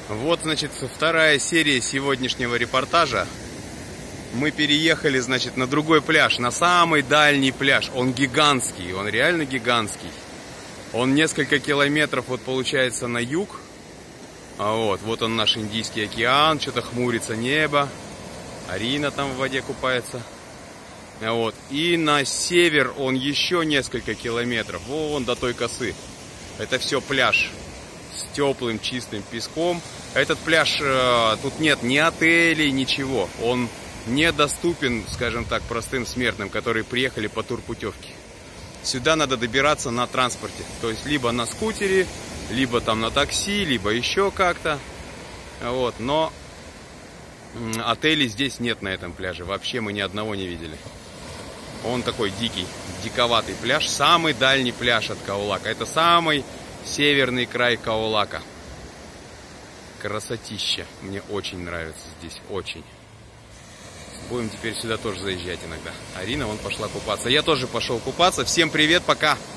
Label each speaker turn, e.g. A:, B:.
A: Вот, значит, вторая серия сегодняшнего репортажа. Мы переехали, значит, на другой пляж, на самый дальний пляж. Он гигантский, он реально гигантский. Он несколько километров, вот получается, на юг. Вот он наш Индийский океан, что-то хмурится небо. Арина там в воде купается. Вот. И на север он еще несколько километров, вон до той косы. Это все пляж с теплым чистым песком. Этот пляж, тут нет ни отелей, ничего. Он недоступен, скажем так, простым смертным, которые приехали по турпутевке. Сюда надо добираться на транспорте. То есть либо на скутере, либо там на такси, либо еще как-то. Вот. Но отелей здесь нет на этом пляже. Вообще мы ни одного не видели. Он такой дикий, диковатый пляж. Самый дальний пляж от Каулака. Это самый северный край Каулака. Красотища. Мне очень нравится здесь, очень. Будем теперь сюда тоже заезжать иногда. Арина вон пошла купаться. Я тоже пошел купаться. Всем привет, пока!